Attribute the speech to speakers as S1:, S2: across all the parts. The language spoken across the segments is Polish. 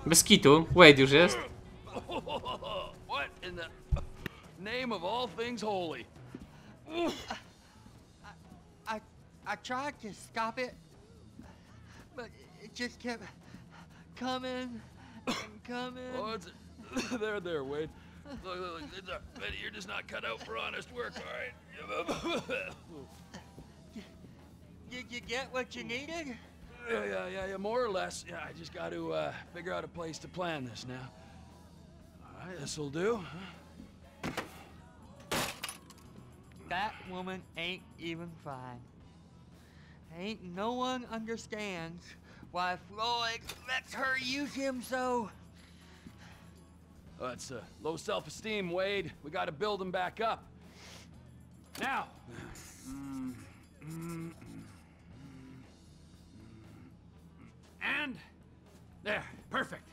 S1: Bez kitu. Wade już jest.
S2: What in the name of all things holy?
S3: I tried to stop it, but it just kept coming and coming.
S2: Oh, it's there, Wade. Look, you're just not cut out for honest work, all right?
S3: Did you get what you needed?
S2: Yeah, more or less. Yeah, I just got to figure out a place to plan this now. All right, this'll do.
S3: That woman ain't even fine. Ain't no one understands why Floyd lets her use him so.
S2: It's low self-esteem, Wade. We got to build him back up. Now. And there, perfect.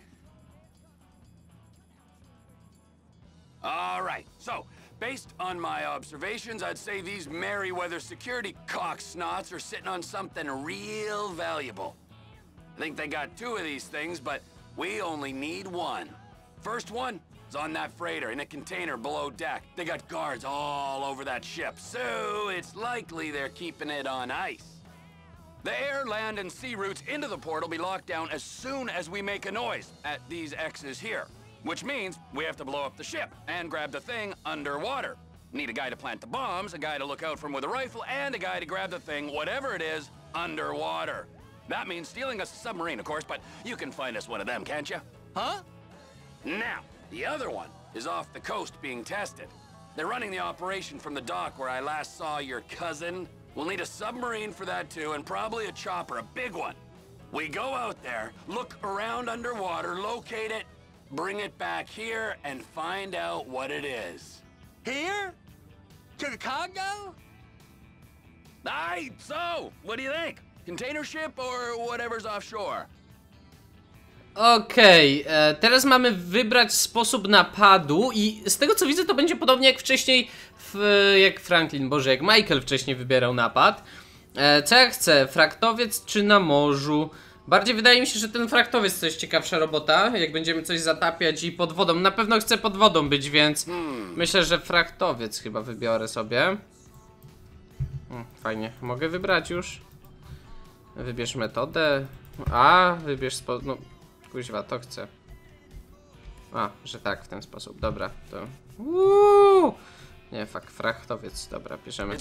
S2: All right, so based on my observations, I'd say these Merryweather security cocksnots are sitting on something real valuable. I think they got 2 of these things, but we only need 1. First one is on that freighter in a container below deck. They got guards all over that ship, so it's likely they're keeping it on ice. The air, land, and sea routes into the port will be locked down as soon as we make a noise at these X's here. Which means we have to blow up the ship and grab the thing underwater. Need a guy to plant the bombs, a guy to look out for him with a rifle, and a guy to grab the thing, whatever it is, underwater. That means stealing us a submarine, of course, but you can find us one of them, can't you? Huh? Now, the other one is off the coast being tested. They're running the operation from the dock where I last saw your cousin. We'll need a submarine for that too, and probably a chopper, a big one. We go out there, look around underwater, locate it, bring it back here, and find out what it is.
S3: Here? To the Congo?
S2: Aye, so, what do you think? Container ship or whatever's offshore?
S1: Okej, teraz mamy wybrać sposób napadu i z tego co widzę to będzie podobnie jak wcześniej, jak Franklin, Boże, jak Michael wcześniej wybierał napad. Co ja chcę? Fraktowiec czy na morzu? Bardziej wydaje mi się, że ten fraktowiec to jest ciekawsza robota, jak będziemy coś zatapiać i pod wodą. Na pewno chcę pod wodą być, więc myślę, że fraktowiec chyba wybiorę sobie. Fajnie, mogę wybrać już. Wybierz metodę. Wybierz sposób. No, kuźwa, to chcę. Że tak, w ten sposób. Dobra, to. Nie, fraktowiec. Dobra, bierzemy.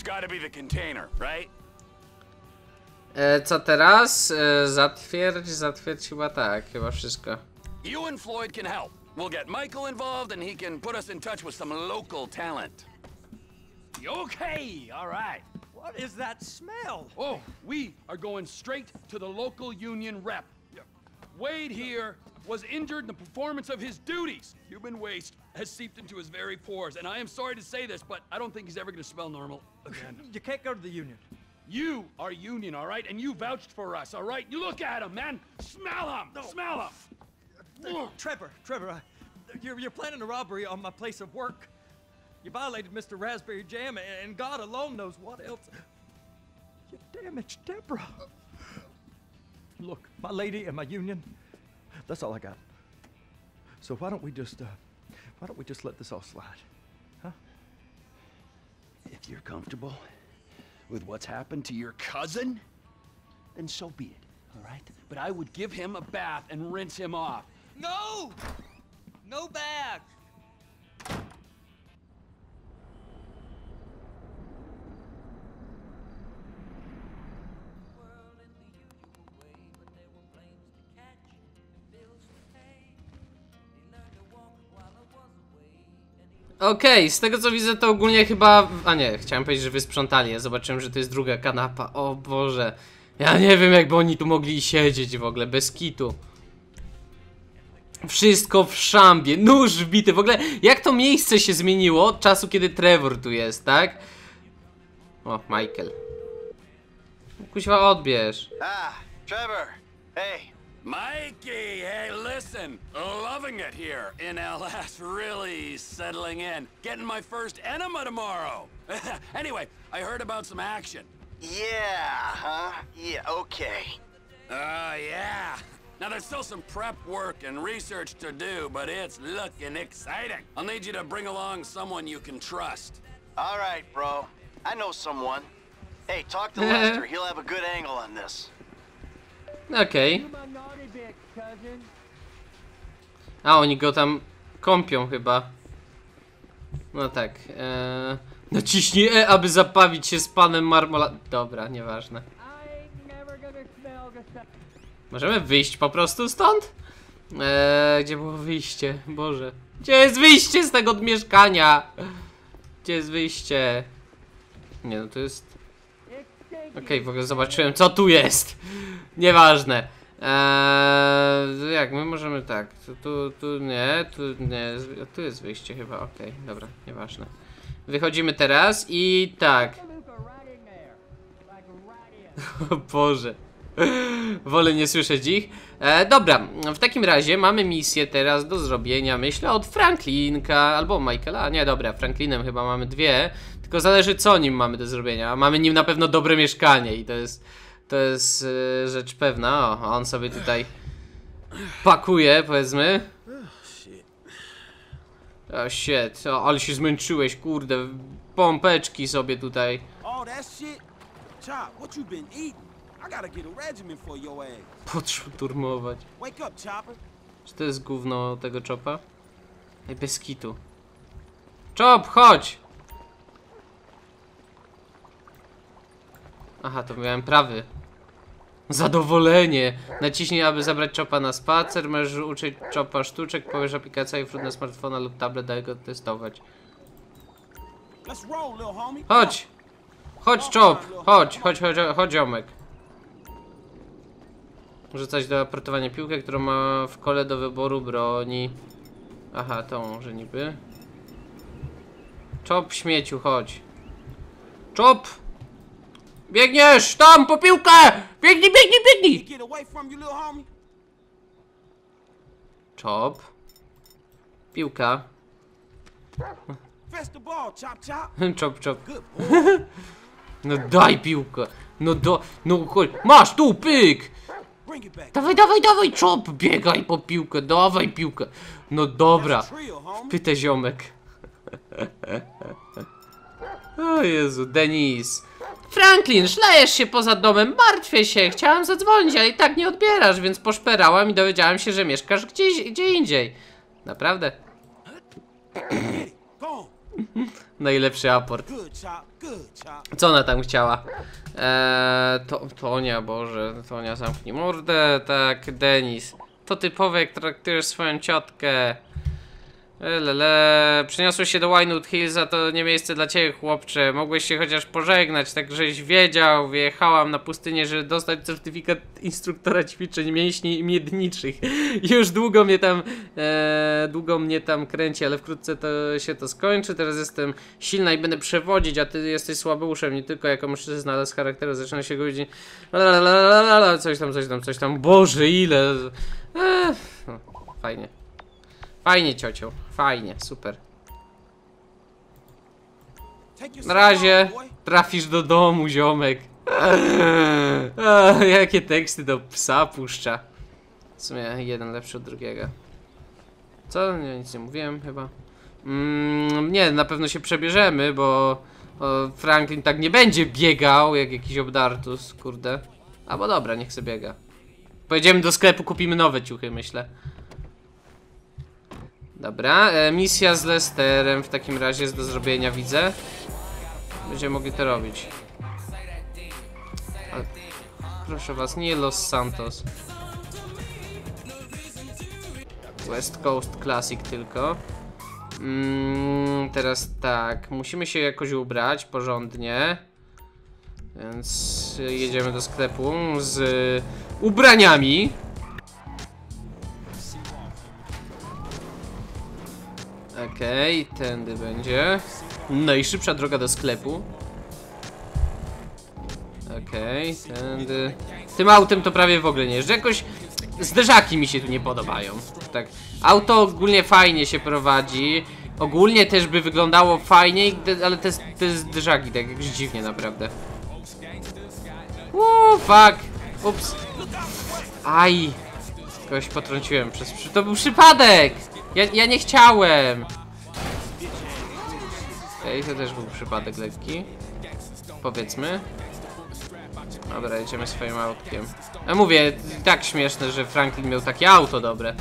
S1: Co teraz? Zatwierdź chyba tak, chyba wszystko.
S2: You and Floyd can help. We'll get Michael involved and he can put us in touch with some local talent. Okay, all right.
S4: What is that smell?
S2: Oh, we are going straight to the local union rep. Wade here was injured in the performance of his duties. Human waste has seeped into his very pores, and I am sorry to say this, but I don't think he's ever going to smell normal again.
S4: You can't go to the union.
S2: You are union, all right? And you vouched for us, all right? You look at him, man. Smell him. No. Smell him.
S4: Trevor, you're planning a robbery on my place of work. You violated Mr. Raspberry Jam, and God alone knows what else. You damaged Deborah. Look, my lady and my union, that's all I got. So why don't we just let this all slide, huh?
S2: If you're comfortable with what's happened to your cousin, then so be it, all right? But I would give him a bath and rinse him off.
S3: No! No bath!
S1: Okej, z tego co widzę to ogólnie chyba... nie, chciałem powiedzieć, że wysprzątali. Ja zobaczyłem, że to jest druga kanapa. O Boże. Ja nie wiem, jakby oni tu mogli siedzieć w ogóle, bez kitu. Wszystko w szambie, nóż wbity. W ogóle, jak to miejsce się zmieniło od czasu, kiedy Trevor tu jest, tak? O, Michael. Kuźwa, odbierz.
S5: Trevor, hey.
S2: Mikey, hey, listen. Loving it here in LS. Really settling in. Getting my first enema tomorrow. Anyway, I heard about some action.
S5: Yeah, huh? Yeah, okay.
S2: Yeah. Now there's still some prep work and research to do, but it's looking exciting. I'll need you to bring along someone you can trust.
S5: All right, bro. I know someone. Hey, talk to Lester. He'll have a good angle on this.
S1: Okej.
S3: Do my naughty bit, cousin.
S1: A, oni go tam kąpią chyba. No tak. Naciśnij E, aby zabawić się z panem Marmola... Dobra, nieważne.
S3: I ain't never gonna smell the stuff.
S1: Możemy wyjść po prostu stąd? Gdzie było wyjście? Boże. Gdzie jest wyjście z tego mieszkania? Gdzie jest wyjście? Nie, no to jest... Okej, w ogóle zobaczyłem, co tu jest. Nieważne. Jak my możemy tak? Tu nie, tu jest wyjście chyba. Okej, dobra, nieważne. Wychodzimy teraz i tak. O Boże. Wolę nie słyszeć ich. Dobra, w takim razie mamy misję teraz do zrobienia, myślę, od Franklinka albo Michaela. Nie, dobra, Franklinem chyba mamy dwie. Tylko zależy, co nim mamy do zrobienia. Mamy nim na pewno dobre mieszkanie i to jest rzecz pewna. O, on sobie tutaj pakuje, powiedzmy. O shit, o, ale się zmęczyłeś, kurde. Pompeczki sobie tutaj.
S6: Oh, that shit? Chop, what you been eating? I gotta get a regimen for your ass.
S1: Poszturmować.
S6: Wake up, Chopper.
S1: Czy to jest gówno tego Chopa? Ej, bez kitu. Chop, chodź! Aha, to miałem prawy. Zadowolenie. Naciśnij, aby zabrać Chopa na spacer. Możesz uczyć Chopa sztuczek. Pobierz aplikację i wróć na smartfona lub tablet, daj go testować.
S6: Let's roll, little homie.
S1: Chodź! Chodź, Chop! Chodź, ziomek. Rzucać do aportowania piłkę, którą ma w kole do wyboru broni. Aha, to może niby. Chop, śmieciu, chodź. Chop! Biegniesz! Tam, po piłkę! Biegnij!
S6: Get away from you, little homie.
S1: Chop. Piłka.
S6: Fetch the ball, chop.
S1: Chop. No daj piłkę. No chodź. Masz tu, pyk!
S6: Bring it back.
S1: Dawaj, Chop! Biegaj po piłkę, dawaj piłkę. No dobra.
S6: That's a trio, homie.
S1: Pytę ziomek. O Jezu, Denis. Franklin, szlajesz się poza domem, martwię się. Chciałam zadzwonić, ale i tak nie odbierasz, więc poszperałam i dowiedziałam się, że mieszkasz gdzie indziej. Naprawdę?
S6: Go on.
S1: Najlepszy aport.
S6: Good, chop.
S1: Co ona tam chciała? Tonia, Boże, Tonia, zamknij mordę. Tak, Denis. To typowe, jak traktujesz swoją ciotkę. Przeniosłeś się do Winewood Hills, a to nie miejsce dla ciebie, chłopcze. Mogłeś się chociaż pożegnać, tak żeś wiedział. Wyjechałam na pustynię, żeby dostać certyfikat instruktora ćwiczeń mięśni miedniczych. Już długo mnie tam kręci, ale wkrótce to się to skończy. Teraz jestem silna i będę przewodzić, a ty jesteś słabeuszem, nie tylko jako mężczyzna, ale z charakteru zaczyna się godzić. Coś tam. Boże, ile. Fajnie. Fajnie, ciocią. Fajnie, super.
S6: Take your
S1: Na razie
S6: boy.
S1: trafisz do domu, ziomek. Jakie teksty do psa puszcza. W sumie jeden lepszy od drugiego. Co? Nie, nic nie mówiłem chyba. Nie, na pewno się przebierzemy, bo Franklin tak nie będzie biegał jak jakiś obdartus, kurde. Albo dobra, niech sobie biega. Pojedziemy do sklepu, kupimy nowe ciuchy, myślę. Dobra, misja z Lesterem w takim razie jest do zrobienia, widzę. Będziemy mogli to robić. Ale, proszę was, nie Los Santos. West Coast Classic tylko. Teraz tak, musimy się jakoś ubrać porządnie. Więc jedziemy do sklepu z ubraniami. Okej, tędy będzie. Najszybsza droga do sklepu. Okej, tędy. Tym autem to prawie w ogóle nie jeżdżę. Jakoś zderzaki mi się tu nie podobają. Tak, auto ogólnie fajnie się prowadzi. Ogólnie też by wyglądało fajnie, ale te zderzaki tak jakoś dziwnie naprawdę. Fuck. Ups. Aj. Kogoś potrąciłem to był przypadek! Ja nie chciałem! Okej, to też był przypadek lekki. Powiedzmy. Dobra, jedziemy swoim autkiem. Ja mówię, tak śmieszne, że Franklin miał takie auto dobre.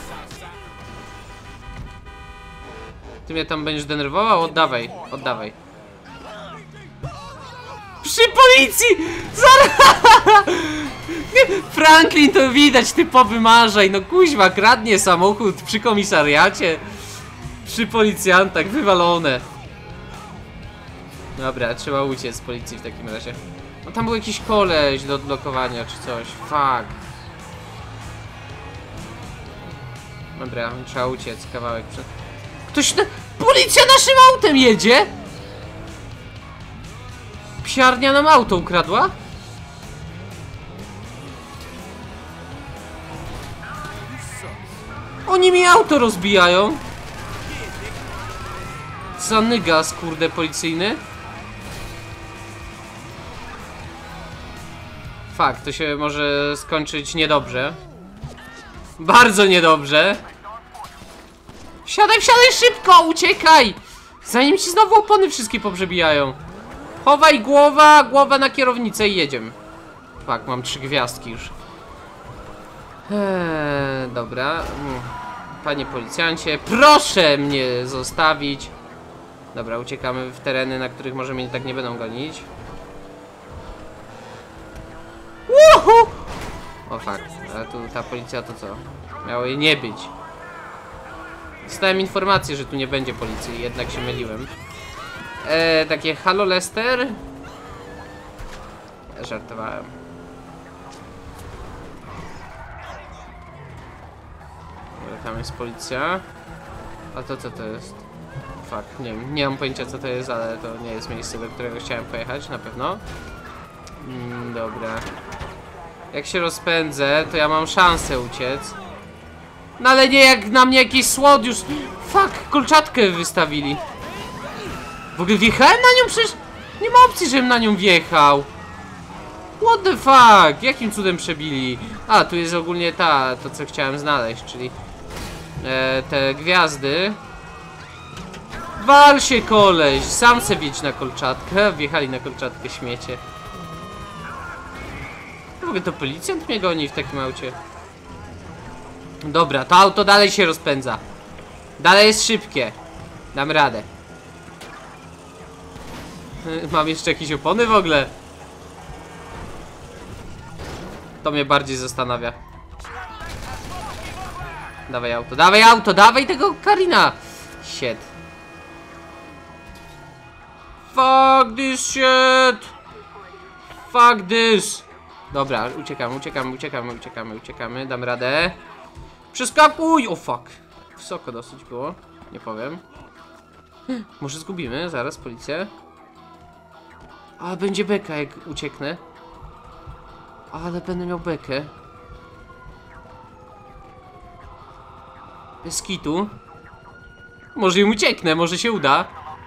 S1: Ty mnie tam będziesz denerwował? Oddawaj, oddawaj. Przy policji! Franklin to widać, typowy marzaj. No kuźwa, kradnie samochód przy komisariacie. Przy policjantach, wywalone. Dobra, trzeba uciec z policji w takim razie. No tam był jakiś koleś do odblokowania czy coś. Fuck. Dobra, trzeba uciec kawałek przed... Ktoś na... Policja naszym autem jedzie! Psiarnia nam auto ukradła? Oni mi auto rozbijają. Za nygas, kurde, policyjny. Fakt, to się może skończyć niedobrze. Bardzo niedobrze. Wsiadaj, wsiadaj szybko, uciekaj! Zanim ci znowu opony wszystkie poprzebijają. Chowaj głowa na kierownicę i jedziemy. Fakt, mam 3 gwiazdki już. Dobra. Panie policjancie, proszę mnie zostawić. Dobra, uciekamy w tereny, na których może mnie tak nie będą gonić. Woohoo! O fakt, a tu ta policja to co? Miało jej nie być. Dostałem informację, że tu nie będzie policji, jednak się myliłem. Takie halo Lester? Żartowałem. Tam jest policja. A to co to jest? Fuck, nie mam pojęcia co to jest, ale to nie jest miejsce, do którego chciałem pojechać, na pewno. Dobra. Jak się rozpędzę, to ja mam szansę uciec. No ale nie jak na mnie jakiś słod już... Fuck, kolczatkę wystawili. W ogóle wjechałem na nią? Przecież nie ma opcji, żebym na nią wjechał. What the fuck? Jakim cudem przebili? A, tu jest ogólnie to co chciałem znaleźć, czyli te gwiazdy. Wal się koleś! Sam se wjedź na kolczatkę. Wjechali na kolczatkę, śmiecie. W ogóle to policjant mnie goni w takim aucie. Dobra, to auto dalej się rozpędza. Dalej jest szybkie. Dam radę. Mam jeszcze jakieś opony w ogóle? To mnie bardziej zastanawia. Dawaj auto, dawaj tego Karina! Shit. Fuck this shit! Fuck this! Dobra, uciekamy, dam radę. Przeskakuj! O fuck. Wysoko dosyć było, nie powiem. Może zgubimy zaraz policję. A będzie beka jak ucieknę. Ale będę miał bekę. Bez kitu. Może im ucieknę, może się uda.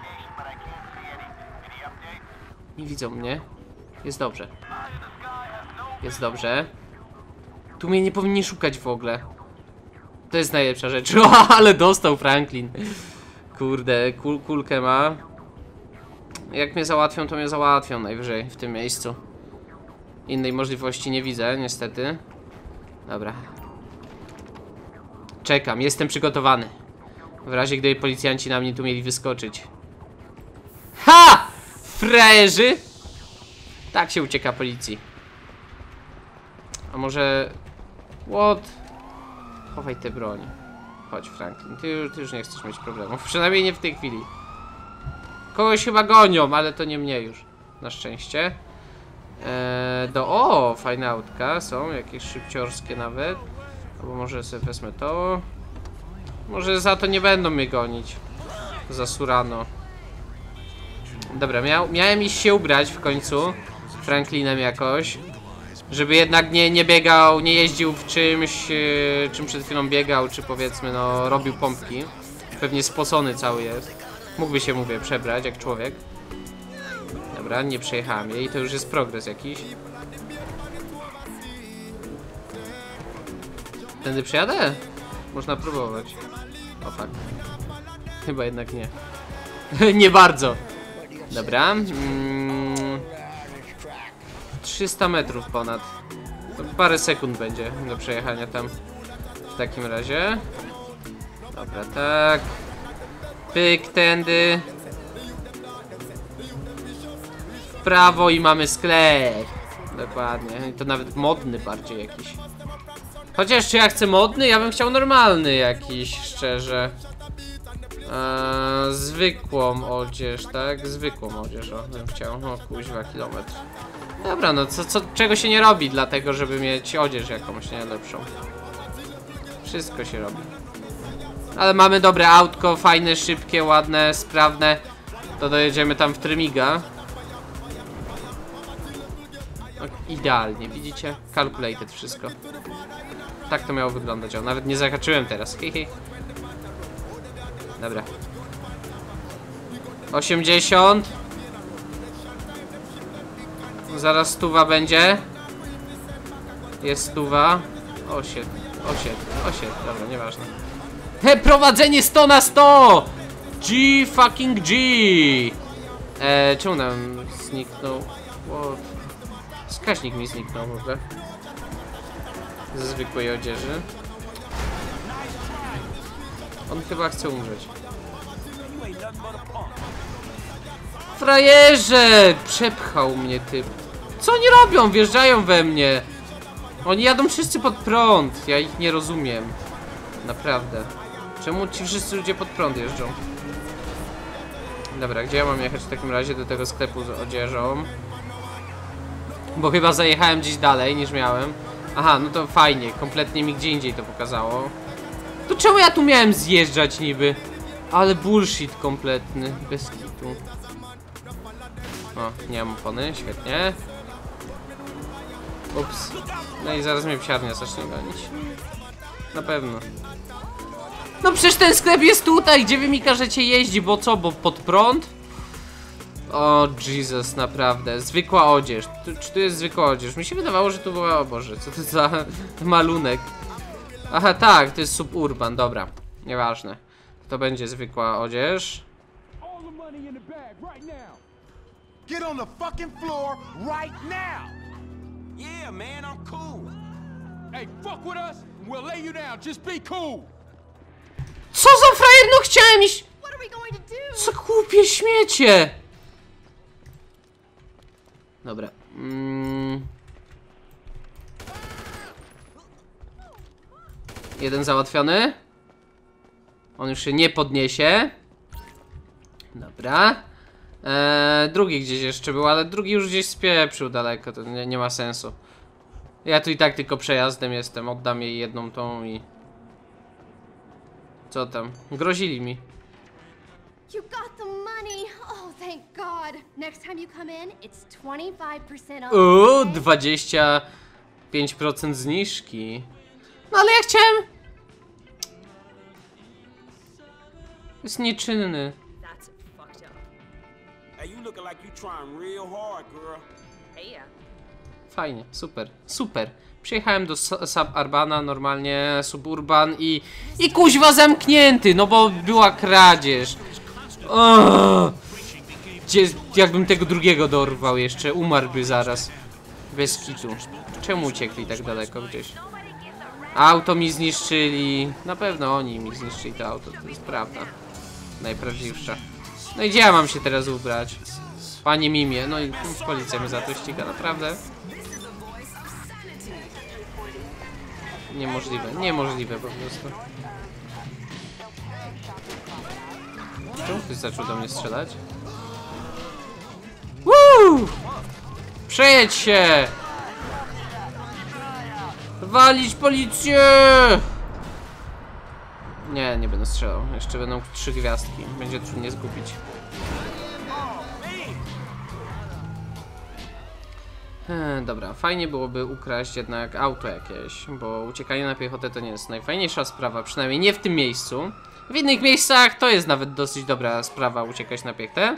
S1: Nie widzą mnie. Jest dobrze. Jest dobrze. Tu mnie nie powinni szukać w ogóle. To jest najlepsza rzecz. O, ale dostał Franklin. Kurde, kulkę ma. Jak mnie załatwią, to mnie załatwią najwyżej w tym miejscu. Innej możliwości nie widzę, niestety. Dobra. Czekam, jestem przygotowany. W razie gdyby policjanci na mnie tu mieli wyskoczyć. Ha! Frajerzy! Tak się ucieka policji. A może... What? Chowaj tę broń. Chodź Franklin, ty już nie chcesz mieć problemów. Przynajmniej nie w tej chwili. Kogoś chyba gonią, ale to nie mnie już. Na szczęście. O, fajne autka są, jakieś szybciorskie nawet. Albo może sobie wezmę to. Może za to nie będą mnie gonić. Za surano. Dobra, miałem iść się ubrać w końcu Franklinem jakoś. Żeby jednak nie biegał, nie jeździł w czymś, czym przed chwilą biegał, czy powiedzmy no robił pompki. Pewnie spocony cały jest. Mógłby się, mówię, przebrać jak człowiek. Dobra, nie przejechałem jej, to już jest progres jakiś. Tędy przyjadę? Można próbować. O fuck. Chyba jednak nie. Nie bardzo. Dobra. 300 metrów ponad. To parę sekund będzie do przejechania tam. W takim razie. Dobra, tak. Pyk, tędy. W prawo i mamy sklep. Dokładnie. I to nawet modny bardziej jakiś. Chociaż czy ja chcę modny? Ja bym chciał normalny jakiś, szczerze. Zwykłą odzież, tak? Zwykłą odzież, o, bym chciał. O, kuźwa, kilometr. Dobra, no czego się nie robi dlatego, żeby mieć odzież jakąś, nie? Lepszą. Wszystko się robi. Ale mamy dobre autko, fajne, szybkie, ładne, sprawne. To dojedziemy tam w Trymiga. No, idealnie, widzicie? Calculated wszystko. Tak to miało wyglądać, o, nawet nie zahaczyłem teraz. Hi. Dobra. 80. Zaraz 100 będzie. Jest 100. O shit. Dobra, nieważne. Prowadzenie 100 na 100! G fucking G! Czemu nam zniknął? What? Wskaźnik mi zniknął w ogóle. Ze zwykłej odzieży. On chyba chce umrzeć. Frajerze! Przepchał mnie typ. Co oni robią? Wjeżdżają we mnie. Oni jadą wszyscy pod prąd. Ja ich nie rozumiem. Naprawdę. Czemu ci wszyscy ludzie pod prąd jeżdżą? Dobra, gdzie ja mam jechać w takim razie do tego sklepu z odzieżą? Bo chyba zajechałem gdzieś dalej niż miałem. Aha, no to fajnie. Kompletnie mi gdzie indziej to pokazało. To czemu ja tu miałem zjeżdżać niby? Ale bullshit kompletny. Bez kitu. O, nie mam opony, świetnie. Ups. No i zaraz mnie psiarnia zacznie gonić. Na pewno. No przecież ten sklep jest tutaj, gdzie wy mi każecie jeździć, bo co? Bo pod prąd? O Jesus, naprawdę. Zwykła odzież. Czy tu jest zwykła odzież? Mi się wydawało, że tu była... O Boże, co to za malunek? Aha, tak, to jest suburban, dobra. Nieważne. To będzie zwykła odzież.
S6: Get on the fucking floor right now! Yeah, man, I'm cool.
S7: Hey, fuck with us, and we'll lay you down. Just be cool.
S1: Co za frajer, no chciałem iść! Co głupie śmiecie! Dobra. Jeden załatwiony. On już się nie podniesie. Dobra. Drugi gdzieś jeszcze był, ale drugi już gdzieś spieprzył daleko, to nie ma sensu. Ja tu i tak tylko przejazdem jestem, oddam jej jedną tą i... Co tam? Grozili mi.
S8: You got the money. Oh, thank God. Next time you come in, it's 25% off.
S1: 25% zniżki. No ale ja chciałem... Jest nieczynny.
S6: Hey, you looking like you trying real hard, girl.
S1: Fajnie, super, super. Przyjechałem do Suburbana, normalnie Suburban i kuźwa zamknięty, no bo była kradzież. Jakbym tego drugiego dorwał jeszcze, umarłby zaraz. Bez kitu. Czemu uciekli tak daleko gdzieś? Auto mi zniszczyli. Na pewno oni mi zniszczyli to auto, to jest prawda. Najprawdziwsza. No i gdzie ja mam się teraz ubrać? Panie Mimie, no i policja mnie za to ściga, naprawdę. Niemożliwe, niemożliwe po prostu. Czemu ktoś zaczął do mnie strzelać? Woo! Przejedź się! Walić policję! Nie, nie będę strzelał. Jeszcze będą 3 gwiazdki. Będzie trudniej zgubić. Dobra, fajnie byłoby ukraść jednak auto jakieś, bo uciekanie na piechotę to nie jest najfajniejsza sprawa, przynajmniej nie w tym miejscu. W innych miejscach to jest nawet dosyć dobra sprawa uciekać na piechtę.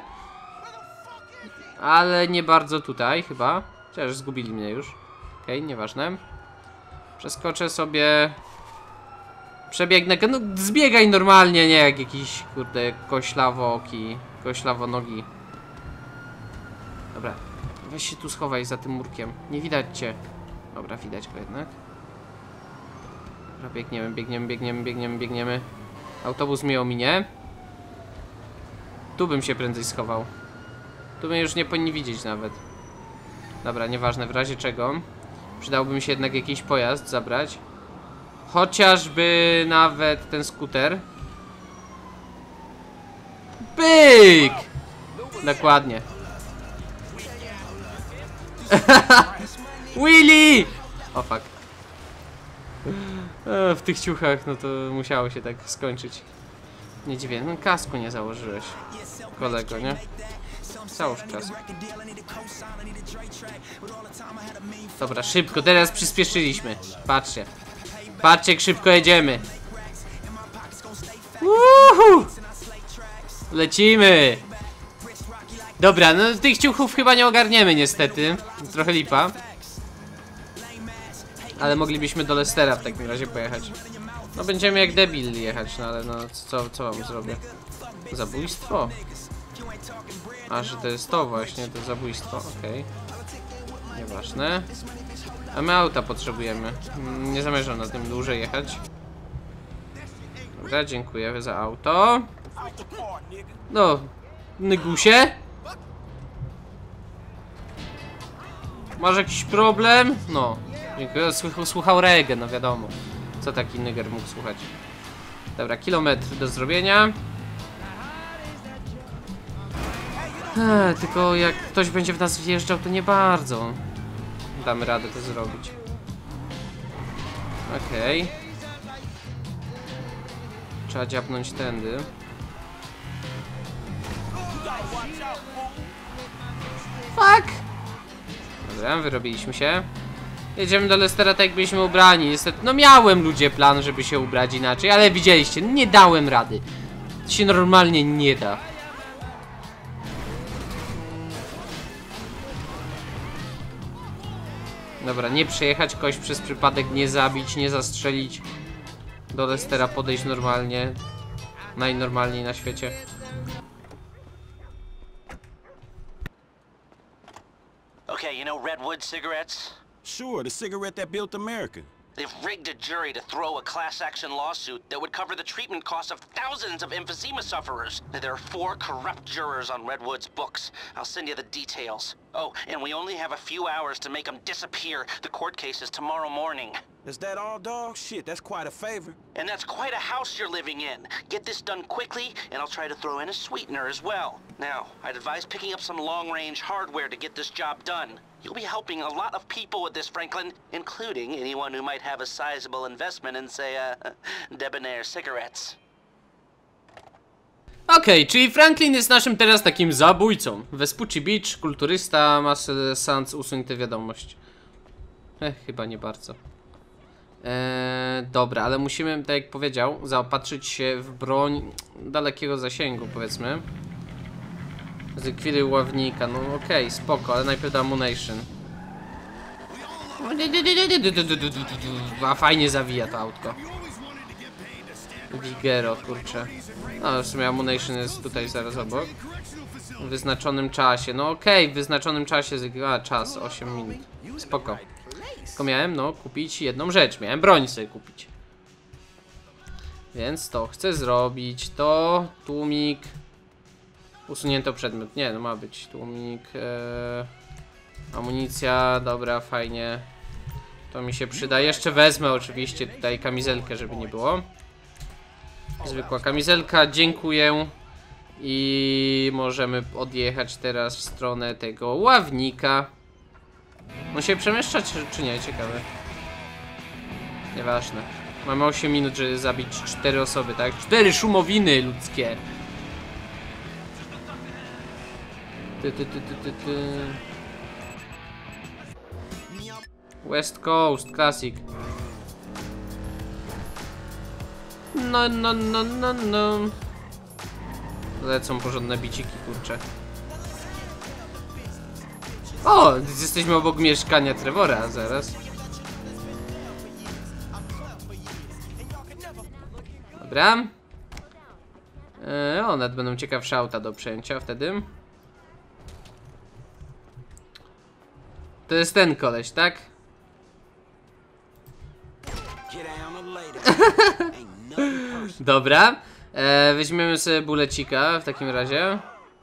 S1: Ale nie bardzo tutaj chyba, chociaż zgubili mnie już. Okej, nieważne. Przeskoczę sobie Przebiegnę, no zbiegaj normalnie, nie jak jakiś, kurde, koślawonogi. Dobra, weź się tu schowaj za tym murkiem, nie widać cię. Dobra, widać go jednak. Dobra, biegniemy. Autobus mnie ominie. Tu bym się prędzej schował. Tu mnie już nie powinni widzieć nawet. Dobra, nieważne, w razie czego przydałby mi się jednak jakiś pojazd zabrać. Chociażby nawet ten skuter. Pyk! Dokładnie. Willy! O fuck. W tych ciuchach, no to musiało się tak skończyć. Nie dziwię, no kasku nie założyłeś, kolego, nie? Załóż kasku. Dobra, szybko, teraz przyspieszyliśmy. Patrzcie. Patrzcie, jak szybko jedziemy. Uhu! Lecimy. Dobra, no tych ciuchów chyba nie ogarniemy niestety. Trochę lipa. Ale moglibyśmy do Lestera w takim razie pojechać. No będziemy jak debil jechać, no ale no co wam zrobię? Zabójstwo? A, że to jest to właśnie, to zabójstwo, okej. Nieważne. A my auta potrzebujemy. Nie zamierzam na tym dłużej jechać. Dobra, dziękuję za auto. No, Nygusie? Masz jakiś problem? No, dziękuję. Słuchał reggae, no wiadomo. Co taki nyger mógł słuchać? Dobra, kilometr do zrobienia. Tylko jak ktoś będzie w nas wjeżdżał, to nie bardzo damy radę to zrobić. Okej. Trzeba dziabnąć tędy. Fuck! Dobra, wyrobiliśmy się. Jedziemy do Lestera tak jak byliśmy ubrani. Niestety, no miałem ludzie plan, żeby się ubrać inaczej, ale widzieliście, nie dałem rady. To się normalnie nie da. Dobra, nie przejechać kogoś przez przypadek, nie zabić, nie zastrzelić. Do Lestera podejść normalnie. Najnormalniej na świecie.
S5: Okay, you know Redwood cigarettes?
S6: Sure, the cigarette that built America.
S5: They've rigged a jury to throw a class action lawsuit that would cover the treatment costs of thousands of emphysema sufferers. There are 4 corrupt jurors on Redwood's books. I'll send you the details. Oh, and we only have a few hours to make them disappear. The court case is tomorrow morning.
S6: Is that all, dog? Shit, that's quite a favor.
S5: And that's quite a house you're living in. Get this done quickly, and I'll try to throw in a sweetener as well. Now, I'd advise picking up some long-range hardware to get this job done. You'll be helping a lot of people with this, Franklin, including anyone who might have a sizable investment in, say, Debonair cigarettes.
S1: Okej, czyli Franklin jest naszym teraz takim zabójcą. Vespucci Beach, kulturysta, Marcel Sands, usuń tę wiadomość. Chyba nie bardzo. Dobra, ale musimy, tak jak powiedział, zaopatrzyć się w broń dalekiego zasięgu, powiedzmy. Zlikwiduj ławnika, no okej, spoko, ale najpierw do ammunition. A fajnie zawija to autko. Vigero, kurczę. No w sumie ammunition jest tutaj zaraz obok. W wyznaczonym czasie, no okej, w wyznaczonym czasie, czas 8 minut. Spoko. Tylko miałem, no, kupić jedną rzecz, miałem broń sobie kupić. Więc to chcę zrobić, to tłumik. Usunięto przedmiot, nie, no ma być tłumik. Amunicja, dobra, fajnie. To mi się przyda, jeszcze wezmę oczywiście tutaj kamizelkę, żeby nie było. Zwykła kamizelka, dziękuję. I możemy odjechać teraz w stronę tego ławnika. On się przemieszcza czy nie? Ciekawe. Nieważne. Mamy 8 minut, żeby zabić 4 osoby, tak? 4 szumowiny ludzkie. West Coast, Classic. No. Lecą porządne biciki, kurcze. O, jesteśmy obok mieszkania Trevora, zaraz. Dobra. O, nawet będą ciekawsze auta do przejęcia wtedy. To jest ten koleś, tak? Dobra. Weźmiemy sobie bulecika w takim razie.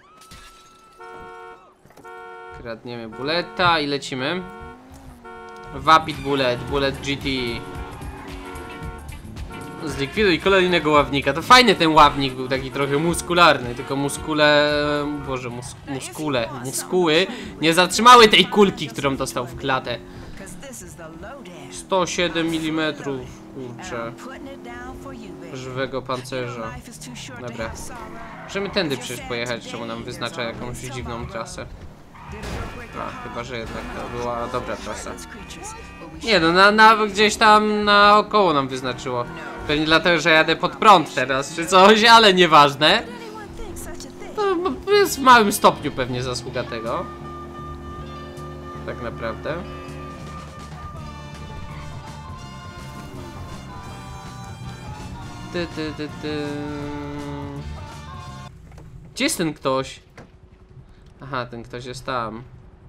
S1: Kradniemy buleta i lecimy. Vapid bullet, bullet GT. Zlikwiduj kolejnego ławnika. To fajny ten ławnik był, taki trochę muskularny, tylko Boże, muskuły nie zatrzymały tej kulki, którą dostał w klatę. 107 mm, kurczę. Żywego pancerza. Dobra. Możemy tędy przecież pojechać, czemu nam wyznacza jakąś dziwną trasę. A, chyba, że jednak to była dobra trasa. Nie no, gdzieś tam naokoło nam wyznaczyło. Pewnie dlatego, że jadę pod prąd teraz, czy coś, ale nieważne. To jest w małym stopniu pewnie zasługa tego. Tak naprawdę. Gdzie jest ten ktoś? Aha, ten ktoś jest tam.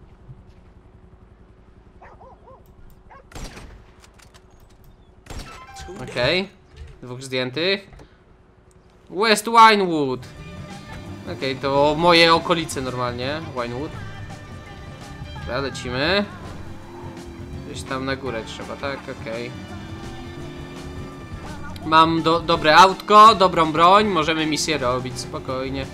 S1: Okej. Dwóch zdjętych. West Winewood. Okej, to moje okolice normalnie. Winewood. Dobra, lecimy. Gdzieś tam na górę trzeba, tak? Okej. Mam dobre autko, dobrą broń. Możemy misję robić spokojnie.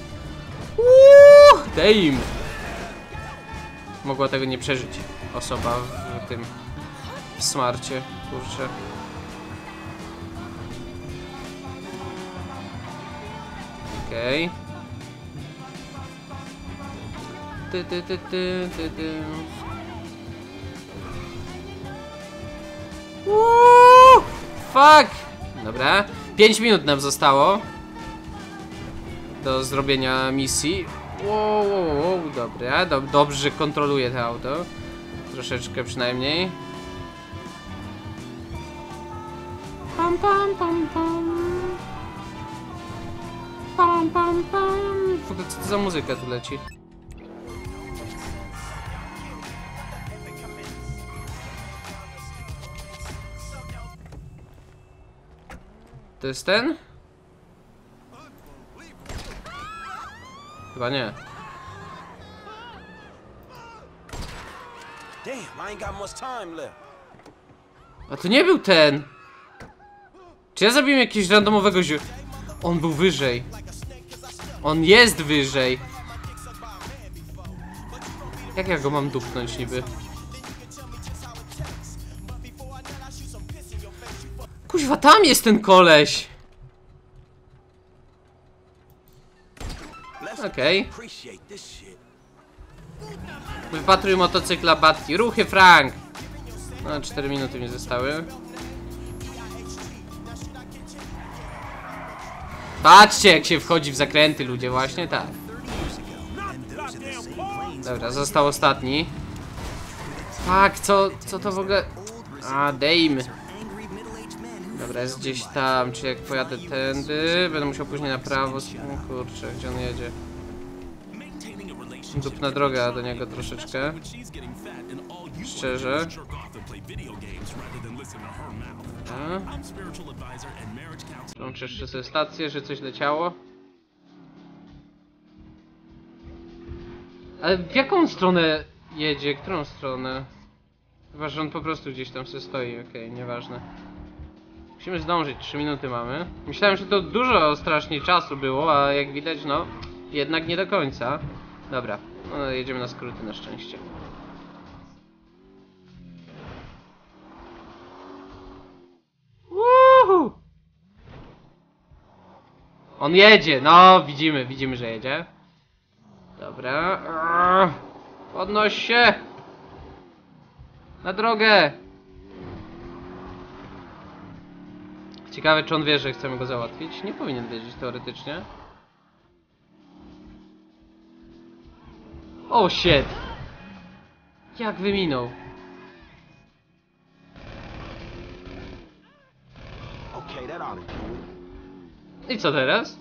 S1: Damn. Mogła tego nie przeżyć osoba w tym smarcie, kurczę. Okej. Fuck! Dobra. 5 minut nam zostało do zrobienia misji. Wow, dobra. Dobrze, że kontroluję to auto. Troszeczkę przynajmniej. Pam, pam, pam, pam. Pam, pam, pam. W ogóle co to za muzyka tu leci? To jest ten? Chyba nie. A to nie był ten! Czy ja zabiłem jakiegoś randomowego On był wyżej. On jest wyżej. Jak ja go mam dupnąć niby? Kuźwa, tam jest ten koleś! Okej. Wypatruj motocykla Batki. Ruchy, Frank! No, 4 minuty mi zostały. Patrzcie, jak się wchodzi w zakręty, ludzie, właśnie tak. Dobra, został ostatni. Tak, co to w ogóle... A, dejmy. Dobra, jest gdzieś tam, czy jak pojadę tędy, będę musiał później na prawo... O kurczę, gdzie on jedzie? Dupna droga do niego troszeczkę. Szczerze. Włączę jeszcze sobie stację, że coś leciało. Ale w jaką stronę jedzie? Którą stronę? Chyba, że on po prostu gdzieś tam sobie stoi. Okej, nieważne. Musimy zdążyć, 3 minuty mamy. Myślałem, że to dużo strasznie czasu było, a jak widać, no, jednak nie do końca. Dobra, no, jedziemy na skróty na szczęście. Woohoo! On jedzie, no, widzimy, że jedzie. Dobra. Podnoś się! Na drogę! Ciekawe, czy on wie, że chcemy go załatwić. Nie powinien wiedzieć teoretycznie. O, shit! Jak wyminął? I co teraz?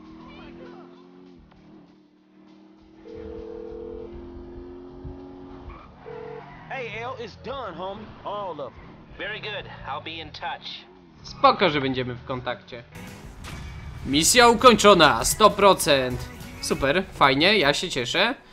S9: Hey, L, it's done, homie. All of them.
S5: Very good. I'll be in touch.
S1: Spoko, że będziemy w kontakcie. Misja ukończona, 100%. Super, fajnie, ja się cieszę.